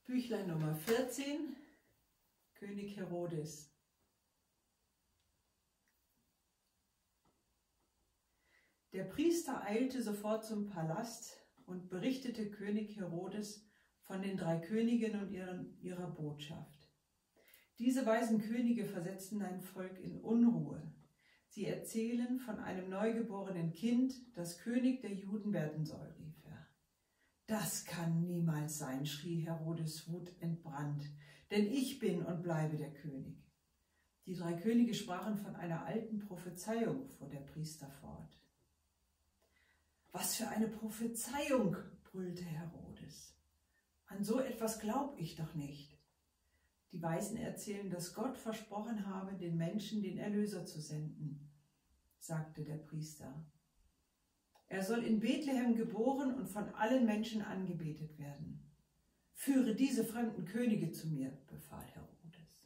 Büchlein Nummer 14, König Herodes. Der Priester eilte sofort zum Palast und berichtete König Herodes von den 3 Königen und ihrer Botschaft. Diese weisen Könige versetzten ein Volk in Unruhe. Sie erzählen von einem neugeborenen Kind, das König der Juden werden soll, rief er. Das kann niemals sein, schrie Herodes wutentbrannt, denn ich bin und bleibe der König. Die 3 Könige sprachen von einer alten Prophezeiung, fuhr der Priester fort. Was für eine Prophezeiung, brüllte Herodes. An so etwas glaub ich doch nicht. Die Weisen erzählen, dass Gott versprochen habe, den Menschen den Erlöser zu senden, sagte der Priester. Er soll in Bethlehem geboren und von allen Menschen angebetet werden. Führe diese fremden Könige zu mir, befahl Herodes.